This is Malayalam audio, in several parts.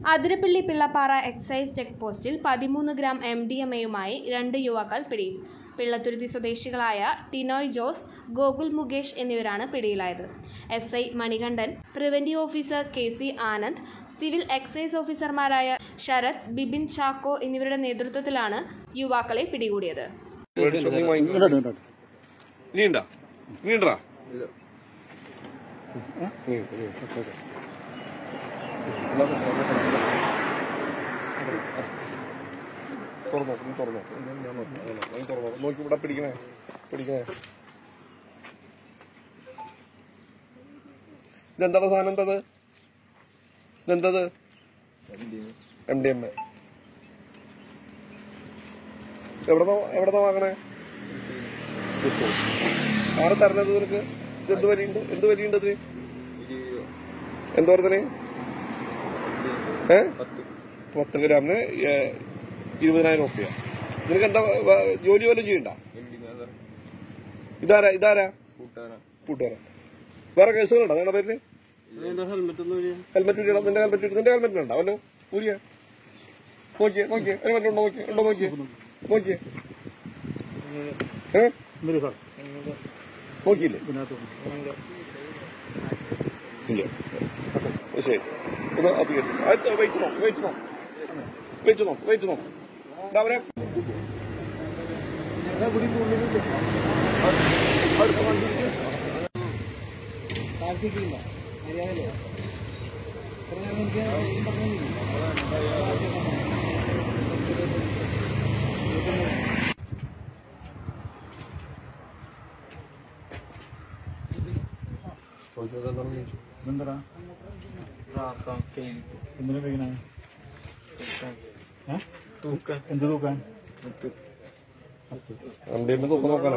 അതിരപ്പള്ളി പിള്ളപ്പാറ എക്സൈസ് ചെക്ക് പോസ്റ്റിൽ 13 ഗ്രാം MDMA-യുമായി 2 യുവാക്കൾ പിടിയിൽ. പിള്ളത്തുരുത്തി സ്വദേശികളായ ടിനോയ് ജോസ്, ഗോകുൽ മുകേഷ് എന്നിവരാണ് പിടിയിലായത്. SI Manikandan, preventive officer KC Anand, civil excise ഓഫീസർമാരായ ശരത്, ബിബിൻ ചാക്കോ എന്നിവരുടെ നേതൃത്വത്തിലാണ് യുവാക്കളെ പിടികൂടിയത്. ഇതെന്താണ് സാധനം? എന്തത്? ഇതെന്തത്? MDMA. എവിടെന്നാ വാങ്ങണേ? ആരെ തരണത് നിനക്ക്? ഇതെന്ത് വരിയുണ്ട്? എന്ത് വരിയുണ്ട് ഇതിന്? എന്തോരത്തിന്? 10 ഗ്രാമിന് 20,000 റുപ്യ. നിനക്ക് എന്താ ജോലി വല്ലതും ചെയ്യണ്ട? ഇതാരാ കൂട്ടുകാരാ? വേറെ കേസുകളുണ്ടോ നിങ്ങളുടെ പേരില്? ഹെൽമെറ്റ് ഇടണം. നിന്റെ ഹെൽമെറ്റ് ഉണ്ടോ? അവല്ലോ ഊരിയ നോക്കിയേ ഹെൽമെറ്റ് ഉണ്ടോ? നോക്കിയേ നോക്കിയില്ലേ? ഇല്ല. ശരി, വെയിറ്റ് നോ അവരെ എന്ത് തൂക്കാൻ? തൂക്കം നോക്കാനോ?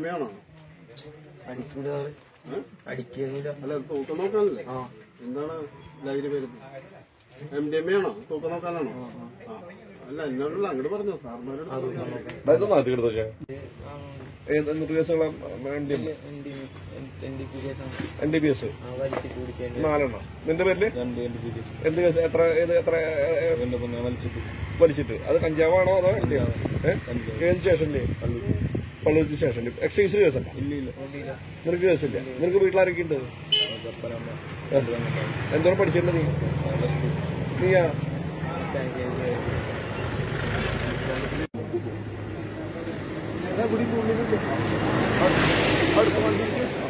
അല്ല, തൂക്കം നോക്കാനല്ലേ? എന്താണ് ലഹരി വരുന്നത്? MDMA ആണോ? തൂക്കം നോക്കാനാണോ? അല്ല, എന്നോടുള്ള അങ്ങോട്ട് പറഞ്ഞോ സാർമാരോട്. NDPS 4 നിന്റെ പേരില് എന്ത് കേസ്? എത്ര വലിച്ചിട്ട്? അത് കഞ്ചാവാണോ അതോ ഏത് സ്റ്റേഷനില്? പള്ളുരുത്തി സ്റ്റേഷനിൽ. എക്സൈസിൽ കേസല്ല? നിനക്ക് കേസില്ല? നിനക്ക് വീട്ടിലാരൊക്കെ ഉണ്ട്? എന്തോരം പഠിച്ചിട്ടുണ്ട് നീയാ? അടുത്ത വണ്ടി